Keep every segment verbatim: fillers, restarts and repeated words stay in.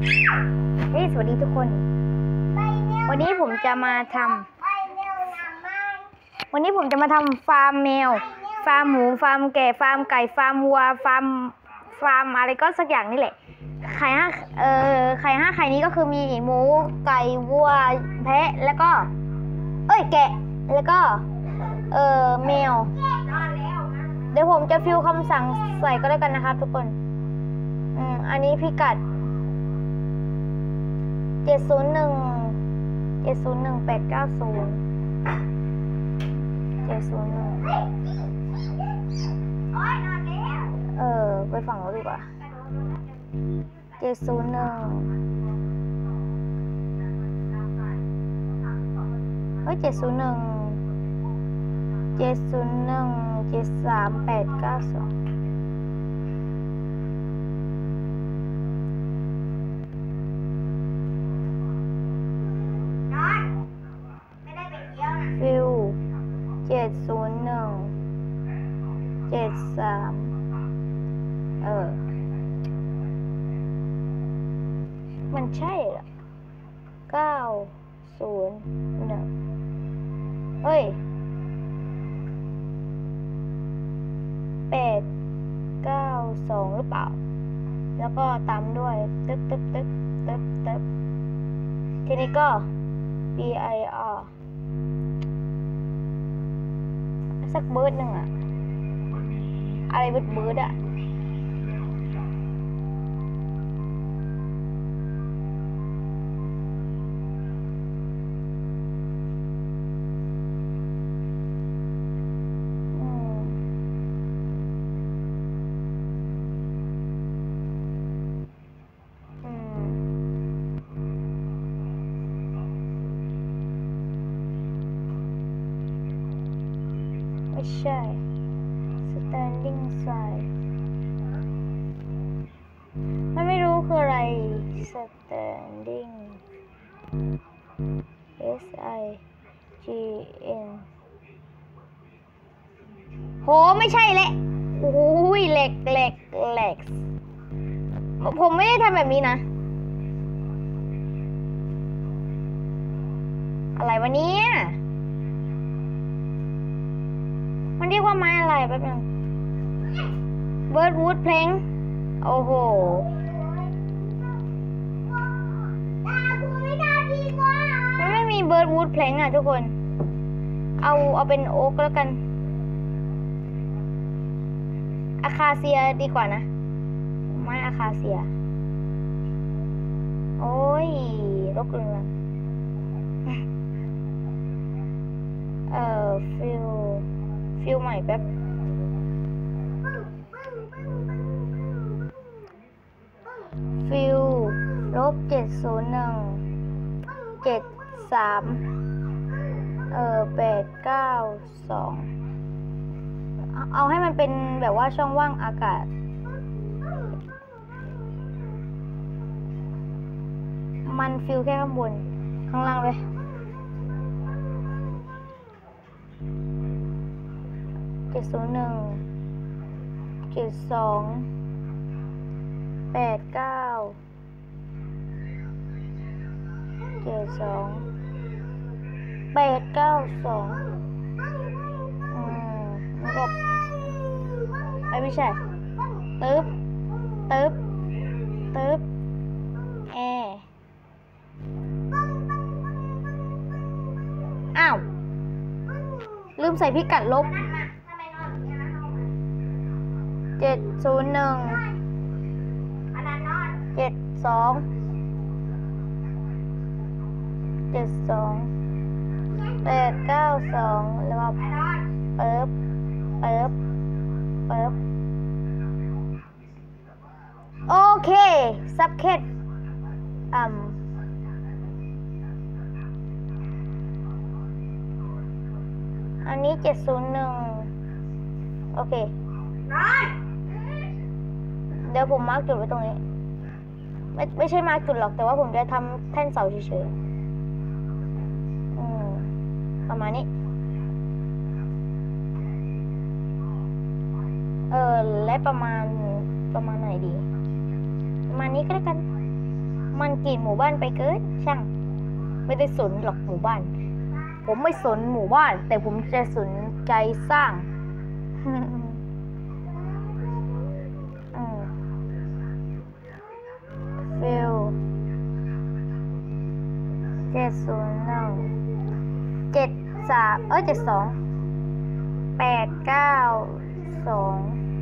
เฮ้ยสวัสดีทุกคนวันนี้ผมจะมาทำวันนี้ผมจะมาทำฟาร์มแมวฟาร์มหมูฟาร์มแกะฟาร์มไก่ฟาร์มวัวฟาร์มฟาร์มอะไรก็สักอย่างนี่แหละไข่ห้าเอ่อไข่ห้าไข่นี้ก็คือมีหมูไก่วัวแพะแล้วก็เอ้ยแกะแล้วก็เอ่อแมวเดี๋ยวผมจะฟิวคำสั่งใส่ก็แล้วกันนะครับทุกคนอืมอันนี้พิกัดเจ็ดศูนย์หนึ่งเจ็ดศูนย์หนึ่งแปดเก้าศูนย์เจ็ดศูนย์หนึ่งเออไปฝั่งนู้นดีกว่าเจ็ดศูนย์หนึ่งเฮ้ยเจ็ดศูนย์หนึ่งเจ็ดศูนย์หนึ่งเจ็ดสามแปดเก้าสองฟิวเจ็ดศูนย์หนึ่งเจ็ดสามเออมันใช่เหรอเก้าศูนย์หนึ่งเฮ้ยแปดเก้าสองหรือเปล่าแล้วก็ตามด้วยตึ๊บตึ๊บตึ๊บตึ๊บตึ๊บทีนี้ก็ B I Rสักเบิร์ดหนึ่งอะอะไรเบิร์ดเบิร์ดอะไม่ใช่ standing side มันไม่รู้คืออะไร standing S I G N โหไม่ใช่แหละโอ้ยเหล็กเหล็กเหล็กผมไม่ได้ทำแบบนี้นะอะไรวะเนี่ยมันเรียกว่าไม้อะไรแป๊บนึงเบิร์ดวูดเพลงโอ้โหมันไม่มีเบิร์ดวูดเพลงอ่ะทุกคนเอาเอาเป็นโอ๊กแล้วกันอะคาเซียดีกว่านะไม้อะคาเซียโอ้ยรกเรือนเอ่อฟิลฟิลใหม่แป๊บฟิลลบเจ็ดศูนย์หนึ่งเจ็ดสามเอ่อแปดเก้าสองเอาให้มันเป็นแบบว่าช่องว่างอากาศมันฟิลแค่ข้างบนข้างล่างเลยเจ็ดศูนย์หนึ่งเจ็ดสองแปดเก้าเจ็ดสองแปดเก้าสองอืมแล้วก็ไม่ใช่ตึ๊บตึ๊บตึ๊บแออ้าวลืมใส่พิกัดลบเจ็ดศูนย์หนึ่งเจ็ดสองเจ็ดสองแปดเก้าสองแล้วก็เปิบเปิบเปิบโอเคซับเคทอ่ำอันนี้เจ็ดศูนย์หนึ่งโอเคเดี๋ยวผมมาร์กจุดไว้ตรงนี้ไม่ไม่ใช่มาร์กจุดหรอกแต่ว่าผมจะทำแท่นเสาเฉยๆอืมประมาณนี้เออและประมาณประมาณไหนดีประมาณนี้ก็แล้วกันมันกรีดหมู่บ้านไปเกินช่างไม่ได้สนหรอกหมู่บ้านผมไม่สนหมู่บ้านแต่ผมจะสนใจสร้างฟิลเจ็ดศูนย์หนึ่งเจ็ดสามเอ้ยเจ็ดสองแปดเก้าสอง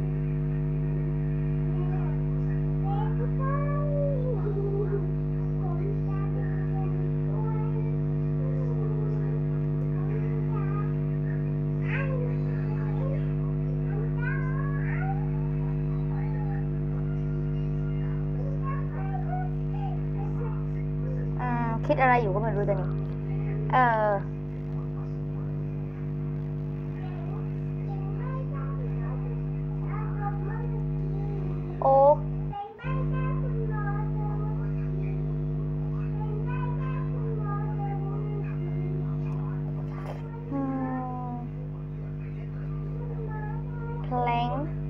คิดอะไรอยู่ก็ไม่รู้ตอนนี้เออโอ๊กแพลง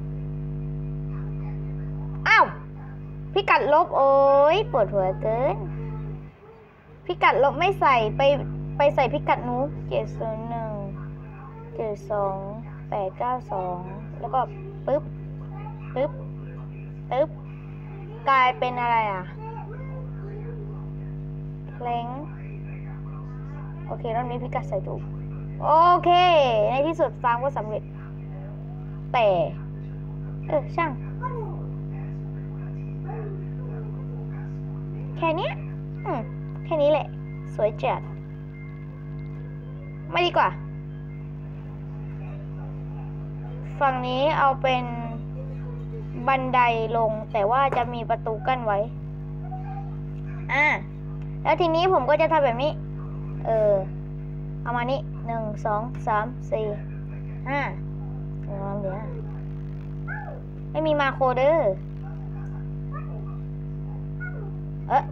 อ้าวพิกัดลบโอ้ยปวดหัวเกินพิกัดลบไม่ใส่ไปไปใส่พิกัดนู้นเจ็ดศูนย์หนึ่งเจ็ดสองแปดเก้าสองแล้วก็ปึ๊บปึ๊บปึ๊บกลายเป็นอะไรอ่ะเพลงโอเครอบนี้พิกัดใส่ถูกโอเคในที่สุดฟาร์มก็สำเร็จแต่เออช่างแค่นี้อืมแค่นี้แหละสวยจัดไม่ดีกว่าฝั่งนี้เอาเป็นบันไดลงแต่ว่าจะมีประตูกั้นไว้อ่าแล้วทีนี้ผมก็จะทำแบบนี้เออเอามานี่หนึ่งสองสามสี่ห้าเดี๋ยวไม่มีมาโคเดอร์เอ๊ะ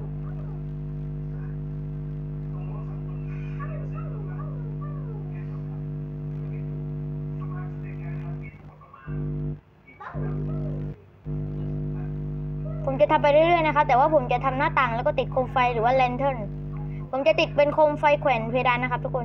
ผมจะทำไปเรื่อยๆนะคะแต่ว่าผมจะทำหน้าต่างแล้วก็ติดโคมไฟหรือว่าแลนเทิร์นผมจะติดเป็นโคมไฟแขวนเพดานนะครับทุกคน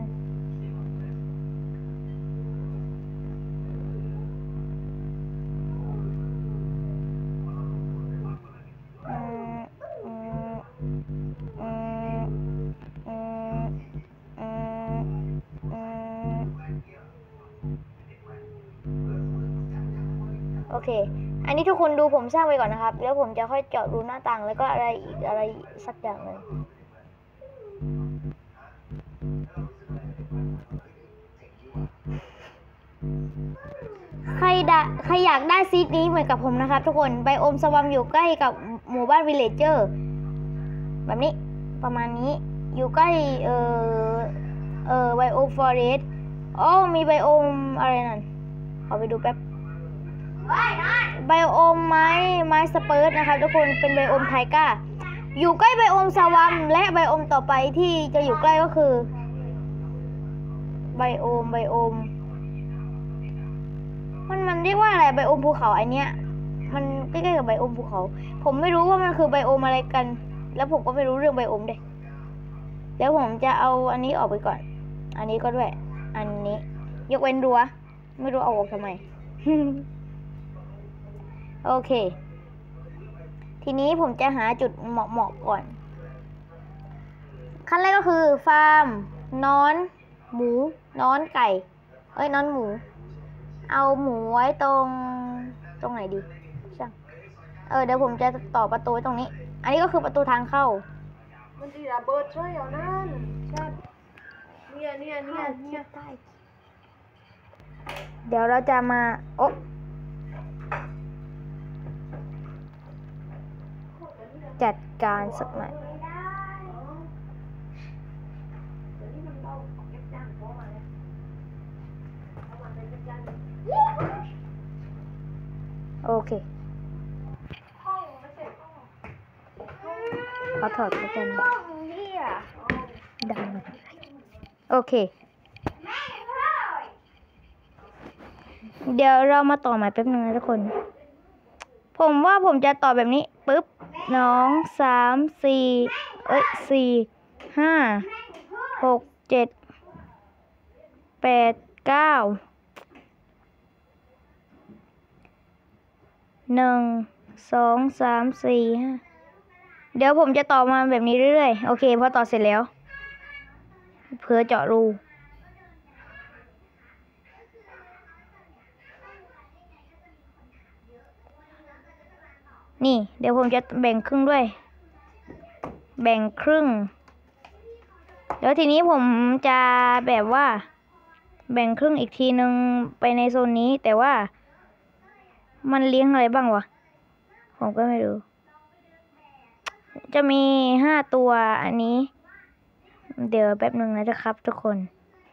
โอเคอันนี้ทุกคนดูผมสร้างไปก่อนนะครับแล้วผมจะค่อยเจาะรูหน้าต่างแล้วก็อะไรอีกอะไรสักอย่างหนึ่งใครดะใครอยากได้ซีดนี้เหมือนกับผมนะครับทุกคนไบโอมสวัมอยู่ใกล้กับหมู่บ้านวิลเลจเจอร์แบบนี้ประมาณนี้อยู่ใกล้เอ่อเอ่อไบโอมฟอเรสต์อ๋อมีไบโอมอะไรนั่นขอไปดูแป๊บไบโอมไม้ไม้สเปิร์ตนะคะทุกคนเป็นไบโอมไทก้าอยู่ใกล้ไบโอมสวัมและไบโอมต่อไปที่จะอยู่ใกล้ก็คือไบโอมไบโอมมันมันเรียกว่าอะไรไบโอมภูเขาไอเนี้ยมันใกล้ๆกับไบโอมภูเขาผมไม่รู้ว่ามันคือไบโอมอะไรกันแล้วผมก็ไม่รู้เรื่องไบโอมด้วยแล้วผมจะเอาอันนี้ออกไปก่อนอันนี้ก็ด้วยอันนี้ยกเว้นรั้วไม่รู้เอาออกทำไม โอเคทีนี้ผมจะหาจุดเหมาะๆก่อนขั้นแรกก็คือฟาร์มนอนหมูนอนไก่เอ้ยนอนหมูเอาหมูไว้ตรงตรงไหนดีช่างเออเดี๋ยวผมจะต่อประตูตรงนี้อันนี้ก็คือประตูทางเข้ามันจะระเบิดใช่เหรอนั่นใช่เนี่ยเนี่ยเนี่ยเนี่ยเดี๋ยวเราจะมาโอ๊ะจัดการสักหน่อยโอเคขอถอดประกันดังหน่อยโอเคเดี๋ยวเรามาต่อใหม่แป๊บนึงนะทุกคนผมว่าผมจะต่อแบบนี้ปึ๊บสองสามสี่เอ้ยสี่ห้าหกเจ็ดแปดเก้าหนึ่งสองสามสี่ห้าเดี๋ยวผมจะต่อมาแบบนี้เรื่อยๆโอเคพอต่อเสร็จแล้วเพื่อเจาะรูนี่เดี๋ยวผมจะแบ่งครึ่งด้วยแบ่งครึ่งแล้วทีนี้ผมจะแบบว่าแบ่งครึ่งอีกทีนึงไปในโซนนี้แต่ว่ามันเลี้ยงอะไรบ้างวะผมก็ไม่รู้จะมีห้าตัวอันนี้เดี๋ยวแป๊บหนึ่งนะครับทุกคน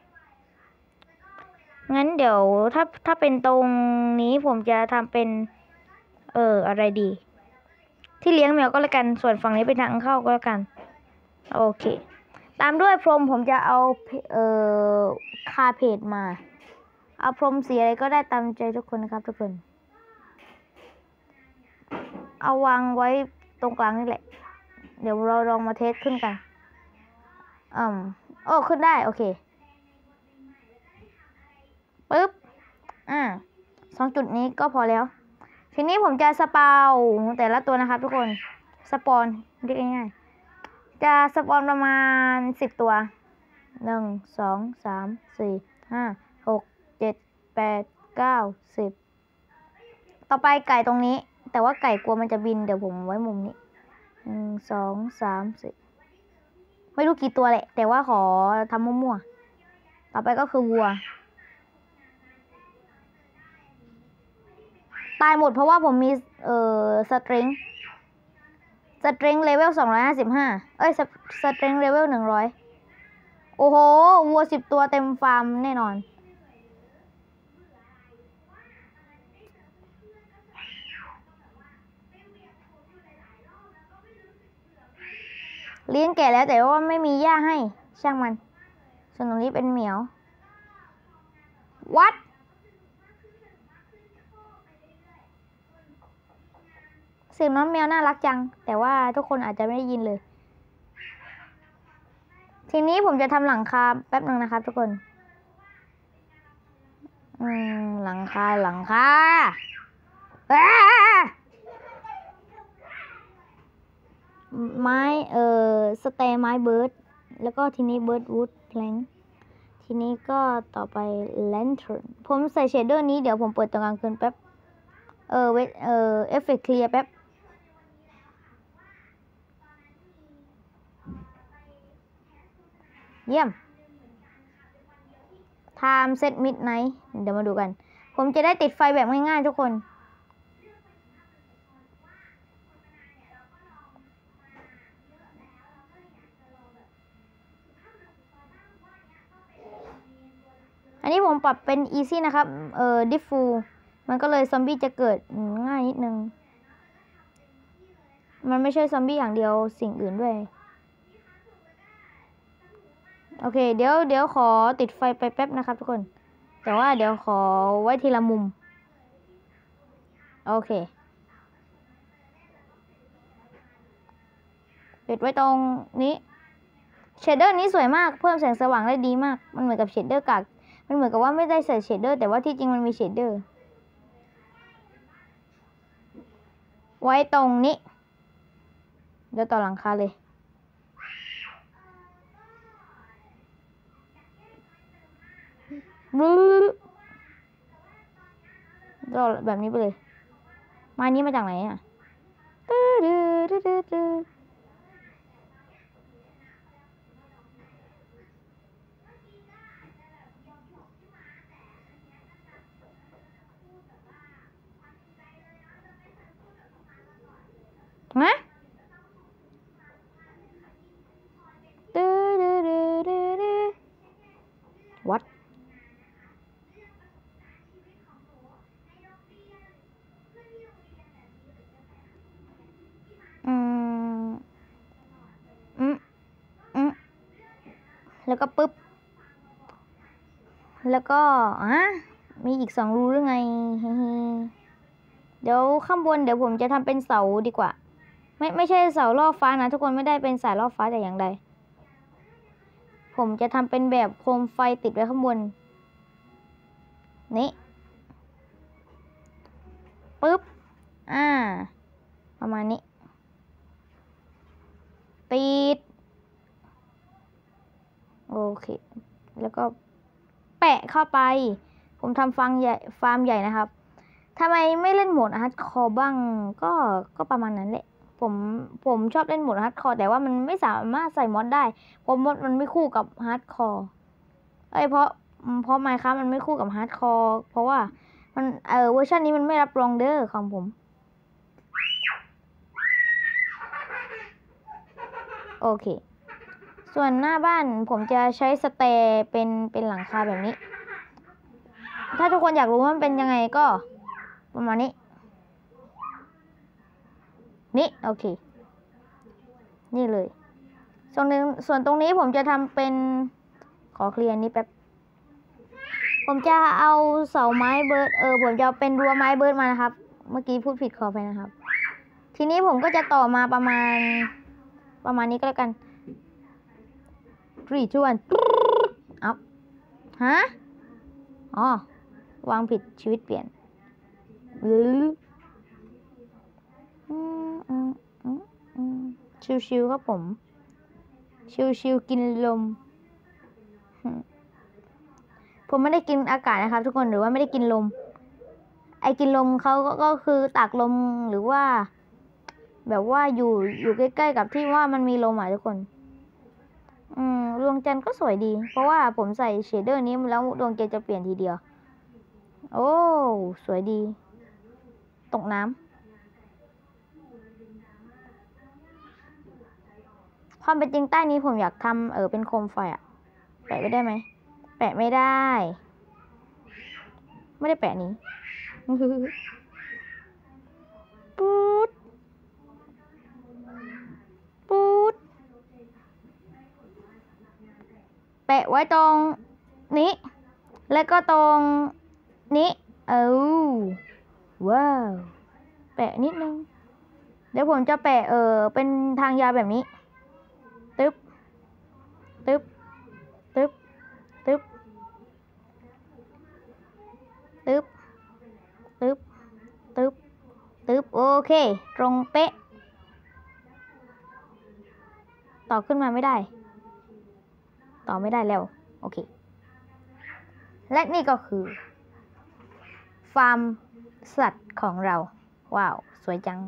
งั้นเดี๋ยวถ้าถ้าเป็นตรงนี้ผมจะทำเป็นเอออะไรดีที่เลี้ยงแมวก็แล้วกันส่วนฝั่งนี้เป็นทางเข้าก็แล้วกันโอเคตามด้วยพรมผมจะเอาเอ่อคาเพจมาเอาพรมสีอะไรก็ได้ตามใจทุกคนนะครับทุกคนเอาวางไว้ตรงกลางนี่แหละเดี๋ยวเราลองมาเทสขึ้นกันอืมโอ้ขึ้นได้โอเคปึ๊บอ่าสองจุดนี้ก็พอแล้วทีนี้ผมจะสปาวแต่ละตัวนะครับทุกคนสปอนเรียกง่ายๆจะสปอนประมาณสิบตัวหนึ่งสองสามสี่ห้าหกเจ็ดแปดเก้าสิบต่อไปไก่ตรงนี้แต่ว่าไก่กลัวมันจะบินเดี๋ยวผมไว้มุมนี้หนึ่งสองสามสี่ไม่รู้กี่ตัวแหละแต่ว่าขอทำมั่วๆต่อไปก็คือวัวตายหมดเพราะว่าผมมีเอ่อสตริงสตริงเลเวลสองร้อยห้าสิบห้าเอ้ยสตริงเลเวลหนึ่งร้อยโอ้โหวัวสิบตัวเต็มฟาร์มแน่นอนเลี้ยงแก่แล้วแต่ว่าไม่มีหญ้าให้ช่างมันส่วนตรงนี้เป็นเหมียววัดเสียงน้องแมวน่ารักจังแต่ว่าทุกคนอาจจะไม่ได้ยินเลยทีนี้ผมจะทำหลังคาแป๊บหนึ่งนะครับทุกคนอืมหลังคาหลังคาไม้เอ่อสเตย์ไม้เบิร์ดแล้วก็ทีนี้เบิร์ดวูดแพลงทีนี้ก็ต่อไปแลนเทิร์นผมใส่เชดเดอร์นี้เดี๋ยวผมเปิดตอนกลางคืนแป๊บเออเวทเออเอฟเฟกต์เคลียร์แป๊บเยี่ยม Time set midnight เดี๋ยวมาดูกันผมจะได้ติดไฟแบบง่ายๆทุกคนอันนี้ผมปรับเป็น easy นะครับเอ่อ diffuse มันก็เลยซอมบี้จะเกิดง่ายนิดนึงมันไม่ใช่ซอมบี้อย่างเดียวสิ่งอื่นด้วยโอเคเดี๋ยวเดี๋ยวขอติดไฟไปแป๊บนะครับทุกคนแต่ว่าเดี๋ยวขอไว้ทีละมุมโอเคปิดไว้ตรงนี้เชดเดอร์นี้สวยมากเพิ่มแสงสว่างได้ดีมากมันเหมือนกับเชดเดอร์กากมันเหมือนกับว่าไม่ได้ใส่เชดเดอร์แต่ว่าที่จริงมันมีเชดเดอร์ไว้ตรงนี้เดี๋ยวต่อหลังคาเลยเราแบบนี้ไปเลยไม้นี้มาจากไหนอ่ะฮะวัดอืมอืมอืมแล้วก็ปึ๊บแล้วก็อ่ะมีอีกสองรูหรือไงเดี๋ยวข้างบนเดี๋ยวผมจะทำเป็นเสาดีกว่าไม่ไม่ใช่เสาล่อฟ้านะทุกคนไม่ได้เป็นสายล่อฟ้าแต่อย่างใดผมจะทำเป็นแบบโคมไฟติดไว้ข้างบนนี่ปึ๊บอ่าประมาณนี้ติดโอเคแล้วก็แปะเข้าไปผมทำฟาร์มใหญ่ฟาร์มใหญ่นะครับทำไมไม่เล่นโหมดฮาร์ดคอร์บ้างก็ก็ประมาณนั้นแหละผมผมชอบเล่นโหมดฮาร์ดคอร์แต่ว่ามันไม่สามารถใส่มอดได้เพราะมอดมันไม่คู่กับฮาร์ดคอร์เอ้ยเพราะเพราะไมค์ครับมันไม่คู่กับฮาร์ดคอร์เพราะว่ามันเออเวอร์ชันนี้มันไม่รับรองเด้อของผมโอเคส่วนหน้าบ้านผมจะใช้สเตย์เป็นเป็นหลังคาแบบนี้ถ้าทุกคนอยากรู้ว่ามันเป็นยังไงก็ประมาณนี้นี่โอเคนี่เลยส่วนหนึ่งส่วนตรงนี้ผมจะทำเป็นขอเคลียร์นี้แป๊บผมจะเอาเสาไม้เบิร์ดเออผมจะเป็นรั้วไม้เบิร์ดมานะครับเมื่อกี้พูดผิดขอไปนะครับทีนี้ผมก็จะต่อมาประมาณประมาณนี้ก็แล้วกันทรีทวนอัพฮะอ๋อวางผิดชีวิตเปลี่ยนหรือชิวๆครับผมชิวๆกินลมผมไม่ได้กินอากาศนะครับทุกคนหรือว่าไม่ได้กินลมไอ้กินลมเขาก็ก็คือตากลมหรือว่าแบบว่าอยู่อยู่ใกล้ๆกับที่ว่ามันมีลมอ่ะทุกคนอืมดวงจันทร์ก็สวยดีเพราะว่าผมใส่เชดเดอร์นี้แล้วดวงจันทร์จะเปลี่ยนทีเดียวโอ้สวยดีตกน้ำความเป็นจริงใต้นี้ผมอยากทำเออเป็นโคมไฟอะแปะไว้ได้ไหมแปะไม่ได้ไม่ได้แปะนี้ปูดปูดแปะไว้ตรงนี้แล้วก็ตรงนี้เออว้าวแปะนิดนึงเดี๋ยวผมจะแปะเออเป็นทางยาวแบบนี้ตึ๊บตึ๊บตึ๊บตึ๊บตึ๊บตึ๊บตึ๊บตึ๊บโอเคตรงเป๊ะต่อขึ้นมาไม่ได้ต่อไม่ได้แล้วโอเคและนี่ก็คือฟาร์มสัตว์ของเราว้าวสวยจัง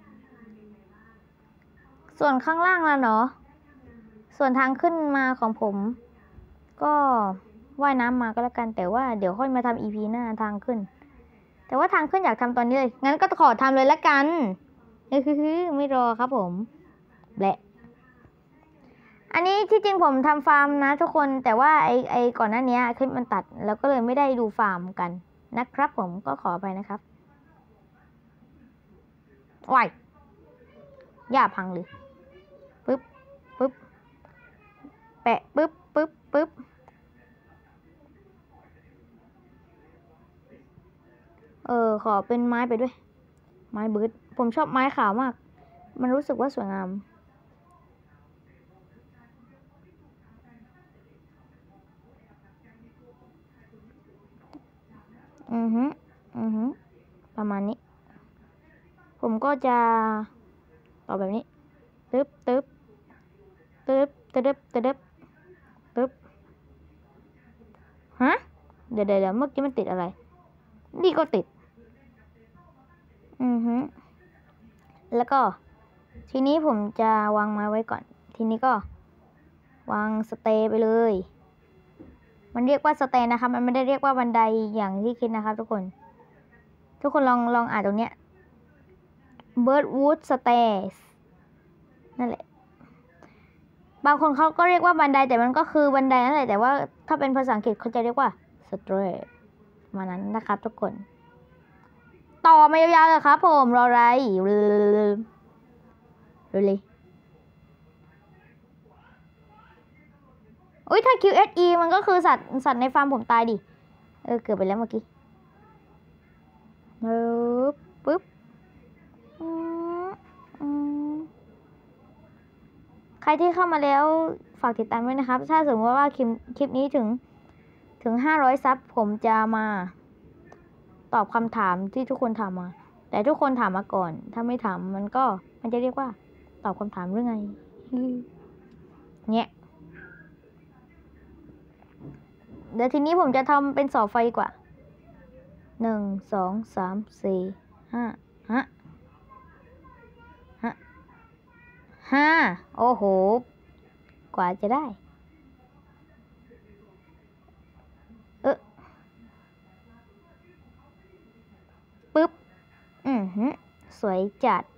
ส่วนข้างล่างล่ะเนาะส่วนทางขึ้นมาของผมก็ว่ายน้ำมาก็แล้วกันแต่ว่าเดี๋ยวค่อยมาทำ อี พี หน้าทางขึ้นแต่ว่าทางขึ้นอยากทำตอนนี้เลยงั้นก็ขอทำเลยละกันเฮ้ยไม่รอครับผมแหละอันนี้ที่จริงผมทำฟาร์มนะทุกคนแต่ว่าไอไอก่อนหน้านี้คลิปมันตัดแล้วก็เลยไม่ได้ดูฟาร์มกันนะครับผมก็ขอไปนะครับว้ายหญ้าพังเลยปึ๊บปึ๊บแปะปึ๊บปึ๊บปึ๊บเออขอเป็นไม้ไปด้วยไม้เบิร์ดผมชอบไม้ขาวมากมันรู้สึกว่าสวยงามอือฮึอือฮึประมาณนี้ผมก็จะต่อแบบนี้ตึ๊บตึ๊บตึ๊บตึ๊บตึ๊บตึ๊บฮะเดี๋ยวเดี๋ยวเมื่อกี้มันติดอะไรนี่ก็ติดอือฮึแล้วก็ทีนี้ผมจะวางไม้ไว้ก่อนทีนี้ก็วางสเตย์ไปเลยมันเรียกว่าสเตย์นะครับมันไม่ได้เรียกว่าบันไดอย่างที่คิดนะครับทุกคนทุกคนลองลองอ่านตรงเนี้ย Birdwood Stairs นั่นแหละบางคนเขาก็เรียกว่าบันไดแต่มันก็คือบันไดนั่นแหละแต่ว่าถ้าเป็นภาษาอังกฤษเขาจะเรียกว่า Stair มานั้นนะครับทุกคนต่อมายาวๆเลยครับผมรออะไรเร็วเลยอุ้ยถ้า คิว เอส อี มันก็คือสัตว์สัตว์ในฟาร์มผมตายดิเออเกือบไปแล้วเมื่อกี้ปึ๊บปึ๊บอืมอืมรที่เข้ามาแล้วฝากติดตามด้วยนะครับ ถ้าสมมติว่าคลิปคลิปนี้ถึงถึงห้าร้อยซับผมจะมาตอบคำถามที่ทุกคนถามมา แต่ทุกคนถามมาก่อน ถ้าไม่ถามมันก็มันจะเรียกว่าตอบคำถามหรือไงเนี่ยเดี๋ยวทีนี้ผมจะทำเป็นเสาไฟดีกว่าหนึ่งสองสามสี่ห้าฮะฮะห้าโอ้โหกว่าจะได้เออปึ๊บอือหือสวยจัด